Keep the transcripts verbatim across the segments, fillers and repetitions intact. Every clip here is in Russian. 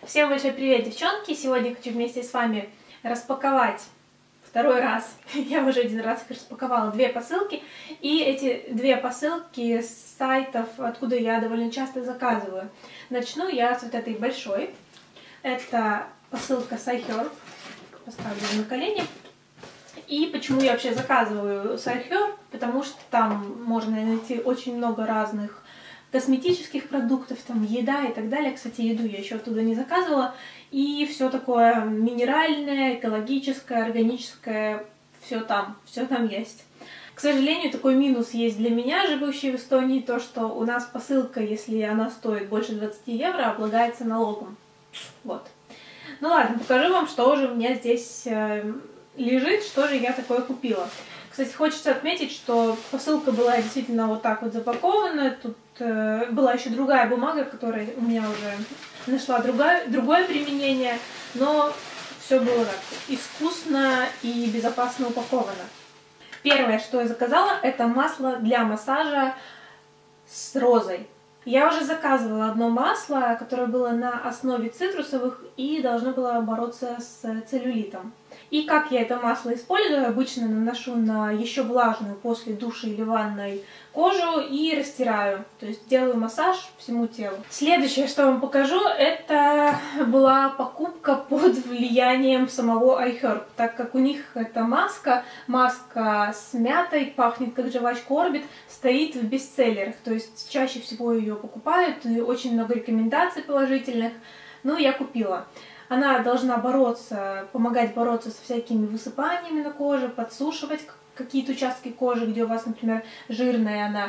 Всем большой привет, девчонки! Сегодня хочу вместе с вами распаковать второй раз. Я уже один раз их распаковала, две посылки. И эти две посылки с сайтов, откуда я довольно часто заказываю. Начну я с вот этой большой. Это посылка с iHerb. Поставлю на колени. И почему я вообще заказываю с iHerb? Потому что там можно найти очень много разных косметических продуктов, там еда и так далее. Кстати, еду я еще оттуда не заказывала. И все такое минеральное, экологическое, органическое, все там, все там есть. К сожалению, такой минус есть для меня, живущей в Эстонии, то, что у нас посылка, если она стоит больше двадцати евро, облагается налогом. Вот. Ну ладно, покажу вам, что же у меня здесь лежит, что же я такое купила. Кстати, хочется отметить, что посылка была действительно вот так вот запакована. Тут э, была еще другая бумага, которая у меня уже нашла другое, другое применение. Но все было так искусно и безопасно упаковано. Первое, что я заказала, это масло для массажа с розой. Я уже заказывала одно масло, которое было на основе цитрусовых и должно было бороться с целлюлитом. И как я это масло использую, обычно наношу на еще влажную после душа или ванной кожу и растираю. То есть делаю массаж всему телу. Следующее, что вам покажу, это была покупка под влиянием самого iHerb. Так как у них эта маска, маска с мятой, пахнет как жвачка Орбит, стоит в бестселлерах. То есть чаще всего ее покупают, и очень много рекомендаций положительных. Ну, я купила. Она должна бороться, помогать бороться со всякими высыпаниями на коже, подсушивать какие-то участки кожи, где у вас, например, жирная она,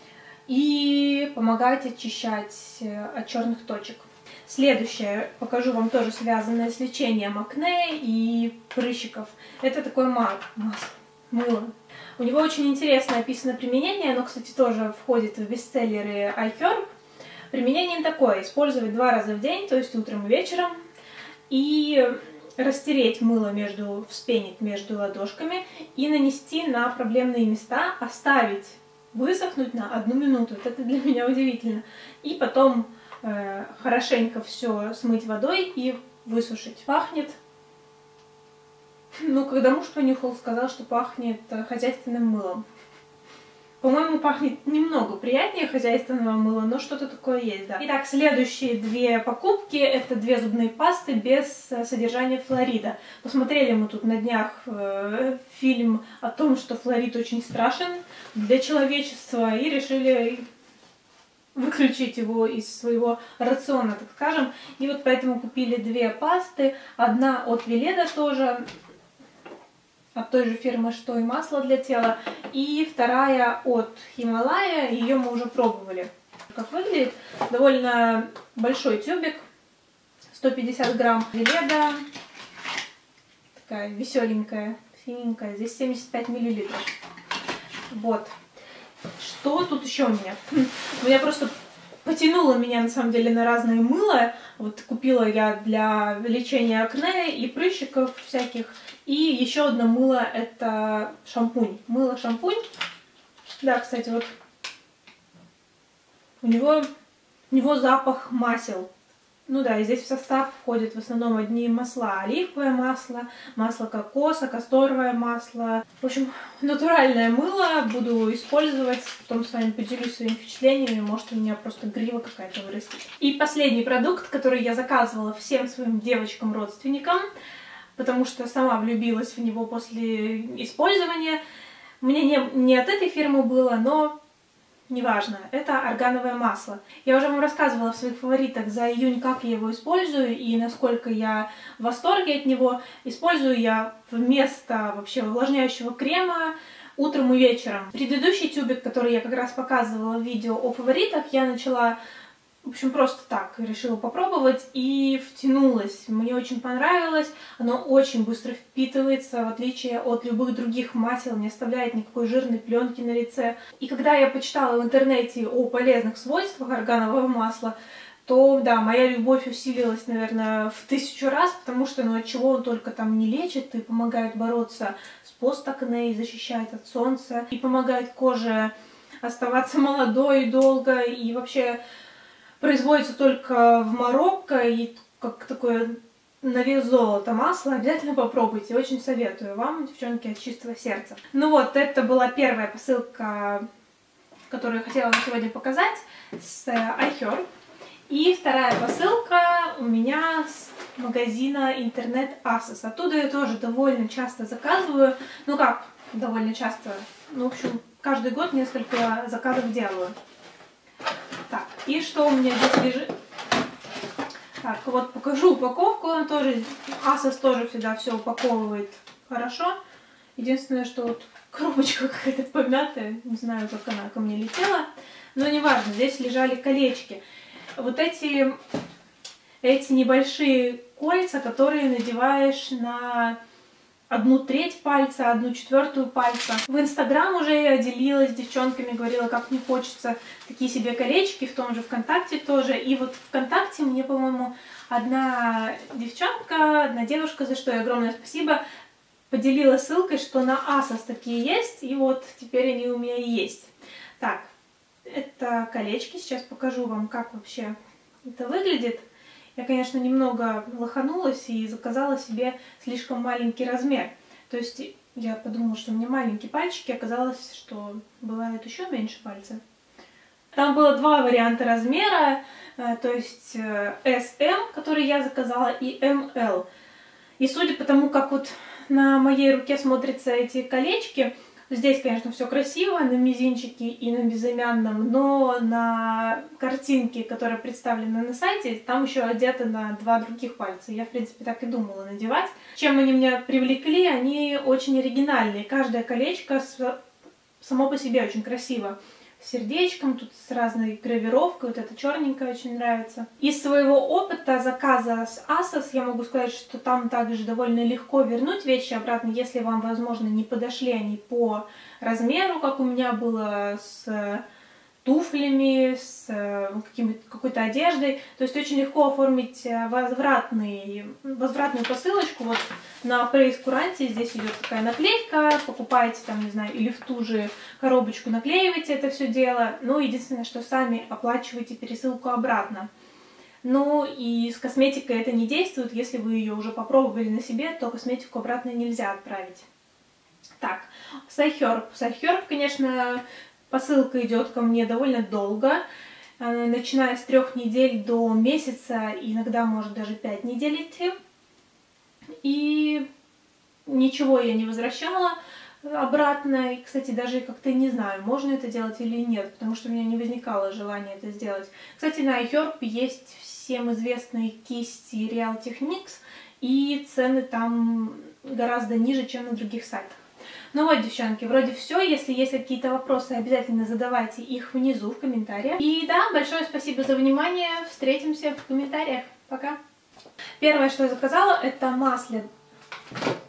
и помогать очищать от черных точек. Следующее покажу вам тоже связанное с лечением акне и прыщиков. Это такой масло, мыло. У него очень интересно описано применение, оно, кстати, тоже входит в бестселлеры iHerb. Применение такое: использовать два раза в день, то есть утром и вечером. И растереть мыло, между, вспенить между ладошками и нанести на проблемные места, оставить высохнуть на одну минуту. Это для меня удивительно. И потом э, хорошенько все смыть водой и высушить. Пахнет, ну, когда муж понюхал, сказал, что пахнет хозяйственным мылом. По-моему, пахнет немного приятнее хозяйственного мыла, но что-то такое есть, да. Итак, следующие две покупки — это две зубные пасты без содержания флорида. Посмотрели мы тут на днях э, фильм о том, что флорид очень страшен для человечества, и решили выключить его из своего рациона, так скажем. И вот поэтому купили две пасты. Одна от Веледа тоже, от той же фирмы, что и масло для тела, и вторая от Хималая, ее мы уже пробовали. Как выглядит? Довольно большой тюбик, сто пятьдесят грамм Веледа, такая веселенькая, синенькая, здесь семьдесят пять миллилитров. Вот. Что тут еще у меня? Меня просто потянуло меня, на самом деле, на разные мыла. Вот купила я для лечения акне и прыщиков всяких. И еще одно мыло — это шампунь. Мыло-шампунь. Да, кстати, вот у него, у него запах масел. Ну да, и здесь в состав входят в основном одни масла. Оливковое масло, масло кокоса, касторовое масло. В общем, натуральное мыло буду использовать. Потом с вами поделюсь своими впечатлениями. Может, у меня просто грива какая-то вырастет. И последний продукт, который я заказывала всем своим девочкам-родственникам, потому что сама влюбилась в него после использования. Мне не, не от этой фирмы было, но неважно. Это органовое масло. Я уже вам рассказывала в своих фаворитах за июнь, как я его использую и насколько я в восторге от него. Использую я вместо вообще увлажняющего крема утром и вечером. Предыдущий тюбик, который я как раз показывала в видео о фаворитах, я начала, в общем, просто так решила попробовать и втянулась. Мне очень понравилось. Оно очень быстро впитывается, в отличие от любых других масел, не оставляет никакой жирной пленки на лице. И когда я почитала в интернете о полезных свойствах органового масла, то, да, моя любовь усилилась, наверное, в тысячу раз, потому что, ну, от чего он только там не лечит и помогает бороться с постакне, и защищает от солнца, и помогает коже оставаться молодой долго, и вообще производится только в Марокко, и как такое на вес золота масло. Обязательно попробуйте, очень советую вам, девчонки, от чистого сердца. Ну вот, это была первая посылка, которую я хотела вам сегодня показать, с iHerb. И вторая посылка у меня с магазина интернет Asos. Оттуда я тоже довольно часто заказываю. Ну как, довольно часто? Ну, в общем, каждый год несколько заказов делаю. Так, и что у меня здесь лежит? Так, вот покажу упаковку. Он тоже, Asos тоже всегда все упаковывает хорошо. Единственное, что вот коробочка какая-то помятая. Не знаю, как она ко мне летела. Но неважно, здесь лежали колечки. Вот эти, эти небольшие кольца, которые надеваешь на одну треть пальца, одну четвертую пальца. В Инстаграм уже я делилась с девчонками, говорила, как мне хочется такие себе колечки, в том же ВКонтакте тоже. И вот ВКонтакте мне, по-моему, одна девчонка, одна девушка, за что ей огромное спасибо, поделила ссылкой, что на Asos такие есть, и вот теперь они у меня есть. Так, это колечки, сейчас покажу вам, как вообще это выглядит. Я, конечно, немного лоханулась и заказала себе слишком маленький размер. То есть я подумала, что у меня маленькие пальчики, оказалось, что бывает еще меньше пальца. Там было два варианта размера, то есть эс эм, который я заказала, и эм эл. И судя по тому, как вот на моей руке смотрятся эти колечки, здесь, конечно, все красиво, на мизинчике и на безымянном, но на картинке, которая представлена на сайте, там еще одето на два других пальца. Я, в принципе, так и думала надевать. Чем они меня привлекли, они очень оригинальные. Каждое колечко само по себе очень красиво. С сердечком, тут с разной гравировкой, вот это черненькое очень нравится. Из своего опыта заказа с Asos я могу сказать, что там также довольно легко вернуть вещи обратно, если вам, возможно, не подошли они по размеру, как у меня было с туфлями, с какой-то одеждой. То есть очень легко оформить возвратный, возвратную посылочку. Вот на прейскуранте здесь идет такая наклейка, покупаете там, не знаю, или в ту же коробочку наклеиваете это все дело. Ну, единственное, что сами оплачиваете пересылку обратно. Ну и с косметикой это не действует. Если вы ее уже попробовали на себе, то косметику обратно нельзя отправить. Так, с iHerb. С iHerb, конечно, посылка идет ко мне довольно долго, начиная с трех недель до месяца, иногда может даже пять недель идти. И ничего я не возвращала обратно. И, кстати, даже как-то не знаю, можно это делать или нет, потому что у меня не возникало желания это сделать. Кстати, на iHerb есть всем известные кисти Real Techniques, и цены там гораздо ниже, чем на других сайтах. Ну вот, девчонки, вроде все. Если есть какие-то вопросы, обязательно задавайте их внизу в комментариях. И да, большое спасибо за внимание. Встретимся в комментариях. Пока. Первое, что я заказала, это масло